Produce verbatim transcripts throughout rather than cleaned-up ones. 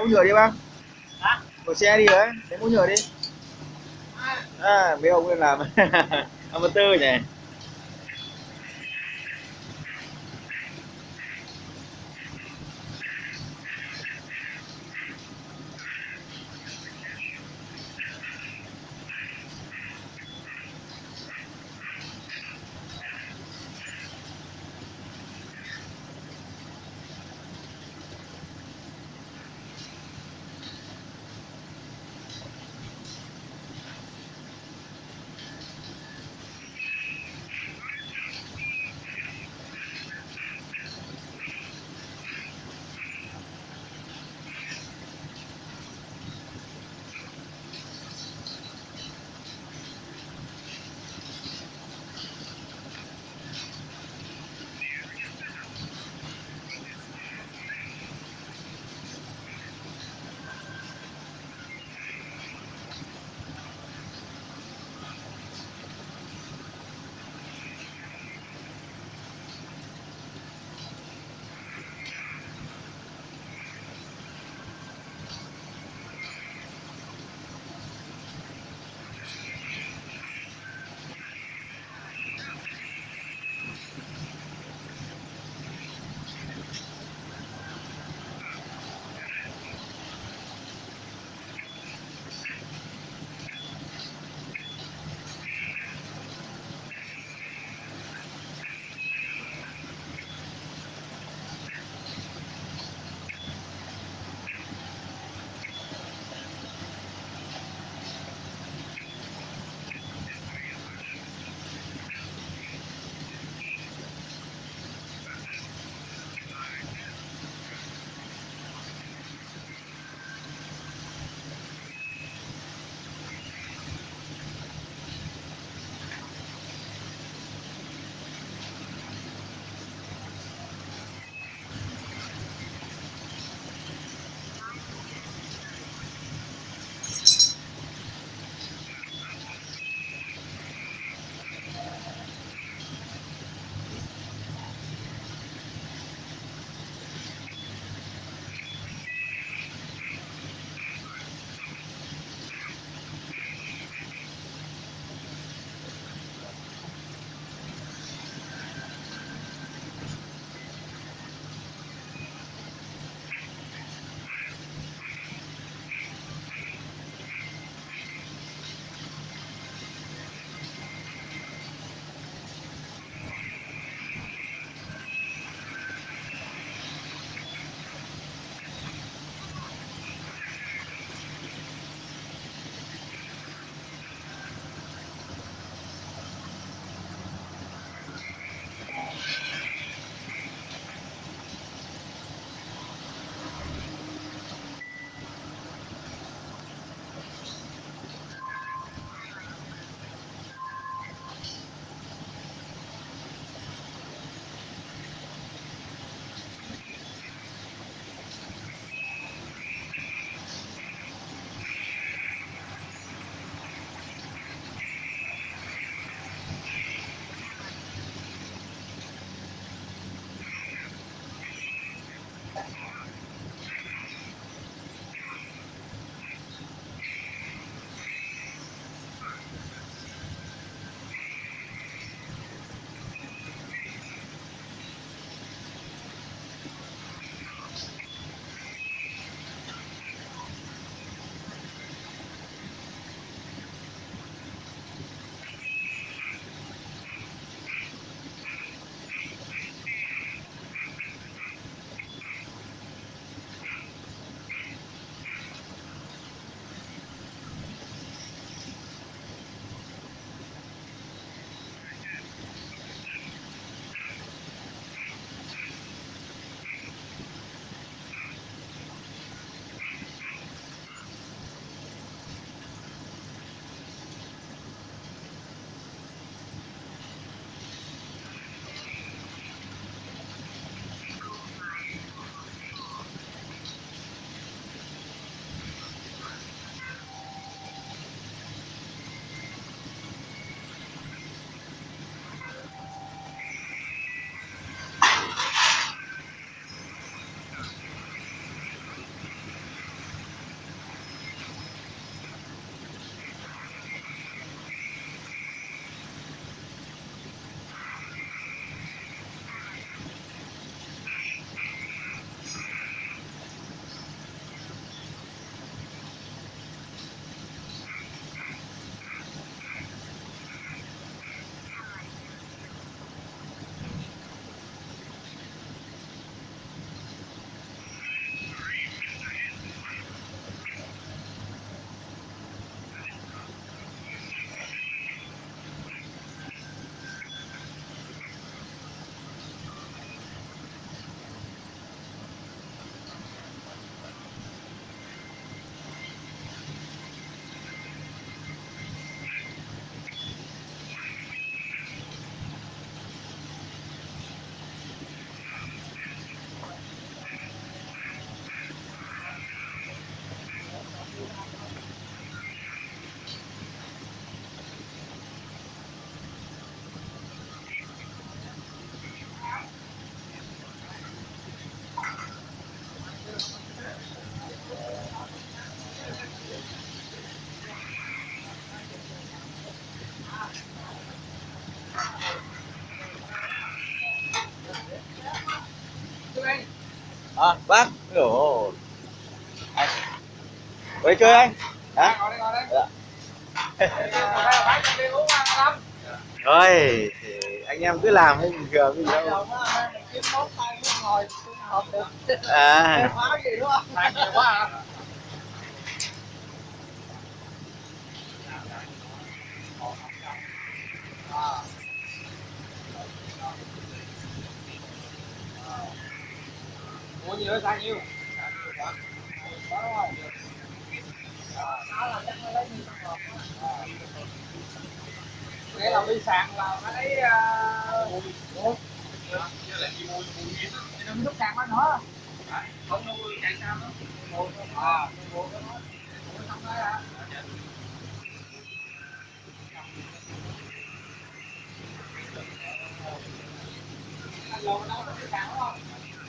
mũ nhựa đi bác. Hả? Của xe đi đấy, lấy mũ nhựa đi. À, mấy ông lên làm amateur nhỉ. À, bác. Ồ. Anh. Về chơi anh. Hả? Ngồi đây, ngồi đây. Dạ. Rồi, thì anh em cứ làm như bình thường gì đâu. À. Mua nhiều hay sao nhiêu? Nghĩa là đi sàn là nó lấy uh, nước sàn đó nữa. Không đâu chạy sao đó. À, lâu đâu có sàn đúng không?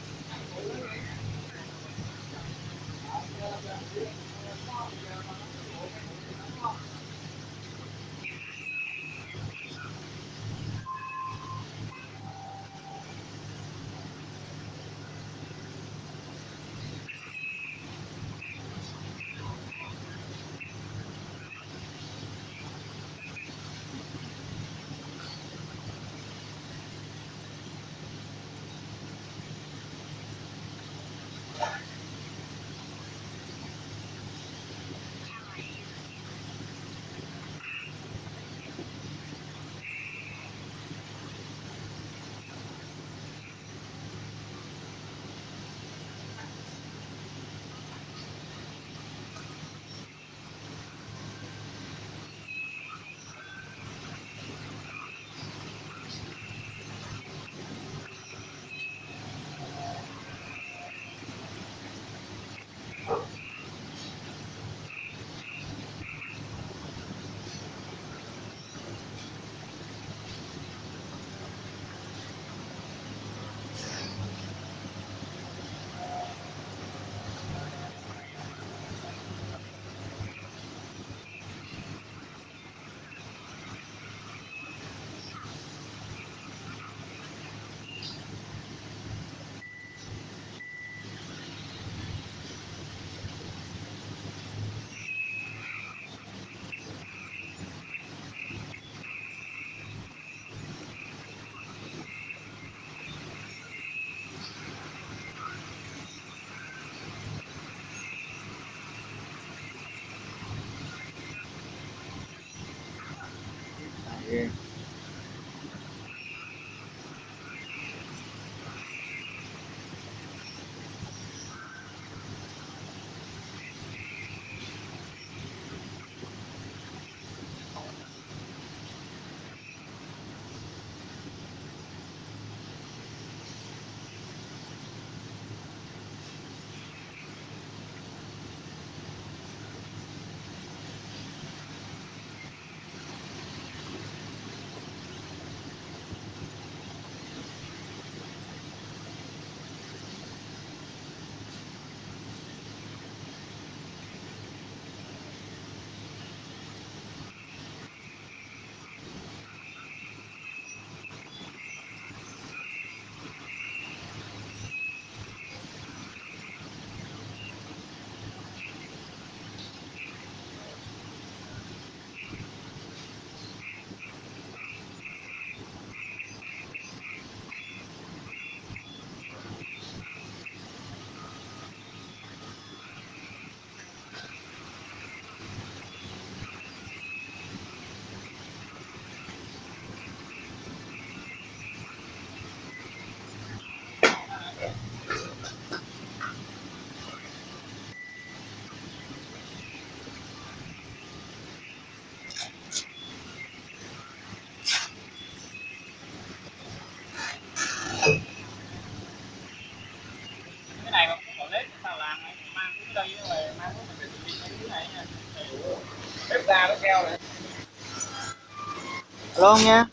Yeah. Cái này mà còn lấy sao làm này, mang cái đây rồi mang cái mình đi cái này nha. Bếp ga nó keo này. Alo ông nha.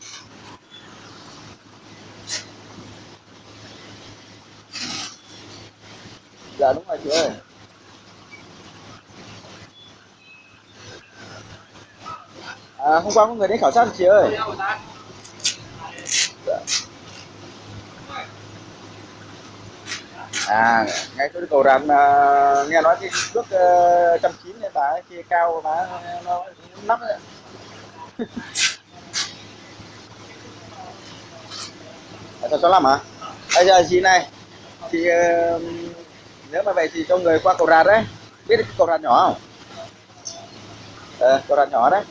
Dạ đúng rồi chị ơi. À, hôm qua có người đến khảo sát chị ơi. Dạ. À, ngay chỗ cầu Ràn, à, nghe nói cái bước uh, trăm chín này bà kia cao bà nó nắp đấy. Ở số lăm hả? Bây giờ chị này, chị ờ, nếu mà vậy thì cho người qua cầu Ràn đấy, biết cái cầu Ràn nhỏ không? Ờ, cầu Ràn nhỏ đấy.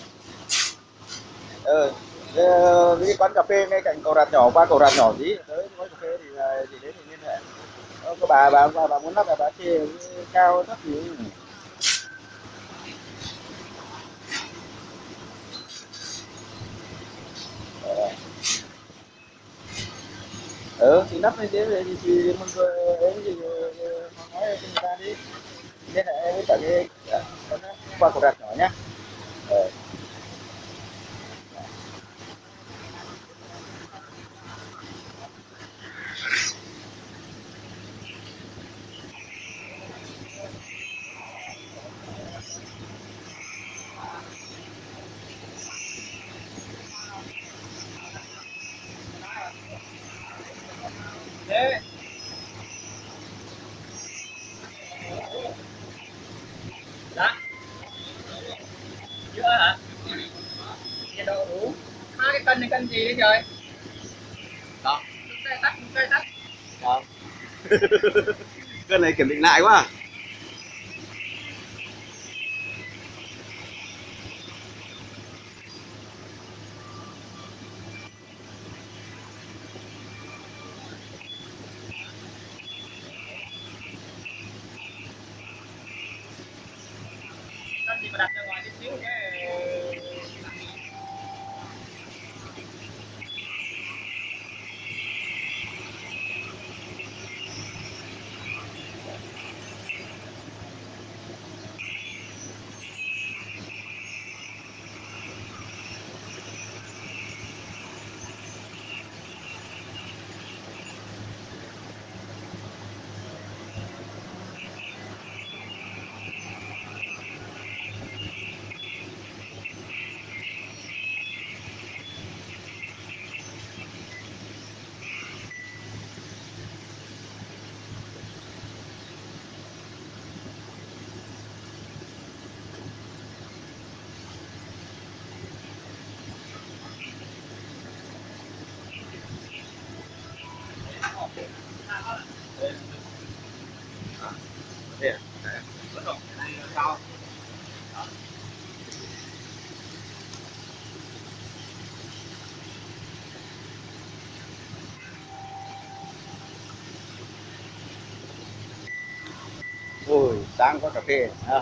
Ờ, ờ, cái quán cà phê ngay cạnh cầu Ràn nhỏ, qua cầu Ràn nhỏ tí tới quán cà phê thì ờ, chị đến thì liên hệ. Ờ, có bà bà bà, bà muốn lắp là bà chia cao thấp gì? Ờ, ừ, thì lắp lên thế thì thì mình vừa ấy thì ờ, nói cho người ta đi liên hệ với cả cái ờ, qua cầu Ràn nhỏ nhá. Ờ. Thế đó chưa hả? Dạ đâu đủ hai cái cân này cân gì đấy trời? Đó cây tắt cây tắt. Đó. Cái này kiểm định lại quá à? Cân gì mà đặt ra ngoài tí xíu cái Thế à? Đấy. vẫn còn sao? Ôi, sáng có cà phê à.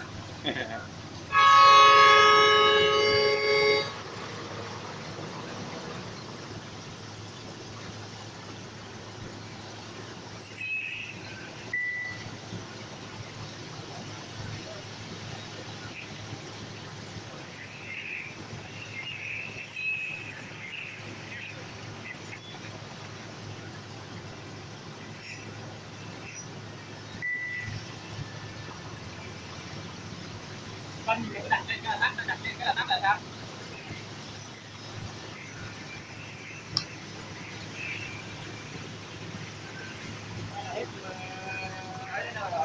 Cân gì mà đặt lên cái là tắt, đặt lên cái là tắt là sao? Hết ấy đến đâu rồi?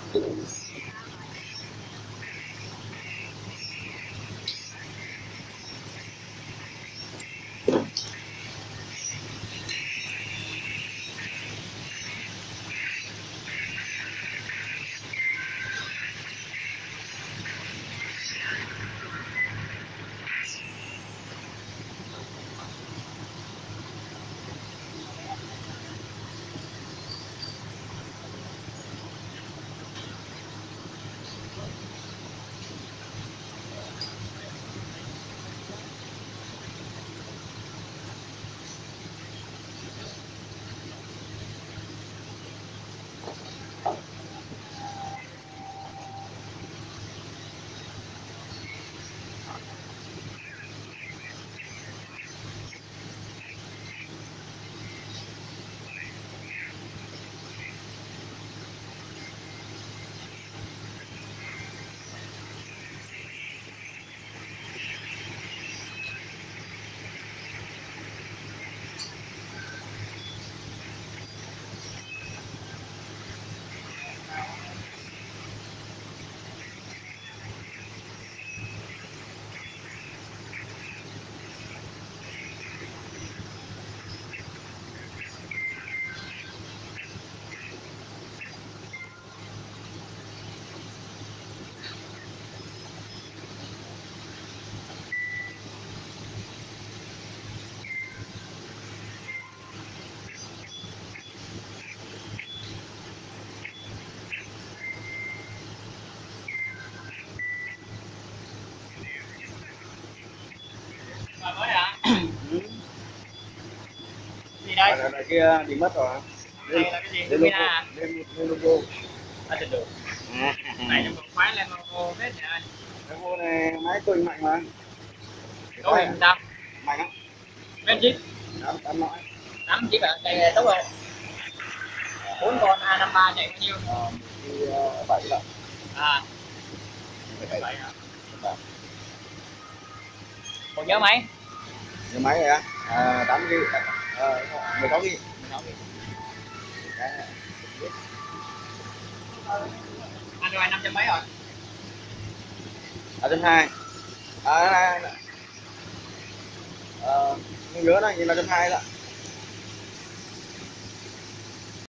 Rồi mới hả? Ừ. Gì đây? Ở đằng kia bị mất rồi. Đây là cái gì? Lên Lumina logo, hả? lên lên logo. À, tình được. Này nó còn khoái lên logo hết nè anh. Logo này máy tôi mạnh mà. Cấu hình sao? Mạnh lắm. Mấy chiếc? Tám tám lõi. tám chiếc hả? Chạy tốc độ bốn con A năm ba chạy bao nhiêu? Ờ, thì bảy lận. À, bảy vậy hả? bảy. Còn nhớ máy? Nhớ máy này á? À, tám gi bi, ờ, mười sáu gi bi. Cái này. Android năm trăm mấy rồi? Ở trên hai. À, này, này. Ờ, không nhớ đâu, nhìn là trên hai đó.